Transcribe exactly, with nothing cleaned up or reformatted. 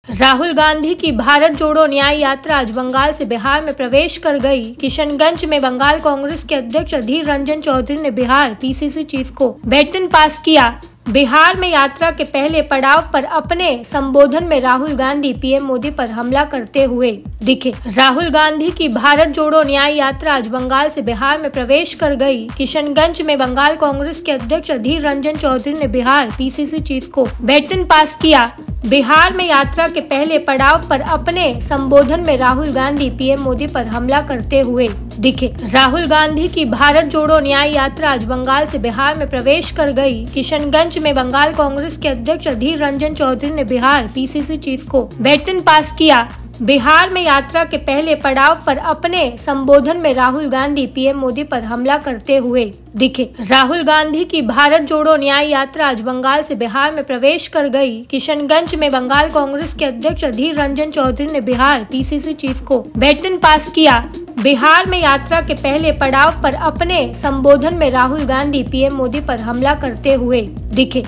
राहुल गांधी की भारत जोड़ो न्याय यात्रा आज बंगाल से बिहार में प्रवेश कर गई। किशनगंज में बंगाल कांग्रेस के अध्यक्ष अधीर रंजन चौधरी ने बिहार पीसीसी चीफ को बैटन पास किया। बिहार में यात्रा के पहले पड़ाव पर अपने संबोधन में राहुल गांधी पीएम मोदी पर हमला करते हुए दिखे। राहुल गांधी की भारत जोड़ो न्याय यात्रा आज बंगाल से बिहार में प्रवेश कर गई। किशनगंज में बंगाल कांग्रेस के अध्यक्ष अधीर रंजन चौधरी ने बिहार पीसीसी चीफ को बैटन पास किया। बिहार में यात्रा के पहले पड़ाव पर अपने संबोधन में राहुल गांधी पीएम मोदी पर हमला करते हुए दिखे। राहुल गांधी की भारत जोड़ो न्याय यात्रा आज बंगाल से बिहार में प्रवेश कर गई। किशनगंज में बंगाल कांग्रेस के अध्यक्ष अधीर रंजन चौधरी ने बिहार पीसीसी चीफ को बैटन पास किया। बिहार में यात्रा के पहले पड़ाव पर अपने संबोधन में राहुल गांधी पीएम मोदी पर हमला करते हुए दिखे। राहुल गांधी की भारत जोड़ो न्याय यात्रा आज बंगाल से बिहार में प्रवेश कर गई। किशनगंज में बंगाल कांग्रेस के अध्यक्ष अधीर रंजन चौधरी ने बिहार पीसीसी चीफ को बैटन पास किया। बिहार में यात्रा के पहले पड़ाव पर अपने संबोधन में राहुल गांधी पीएम मोदी पर हमला करते हुए दिखे।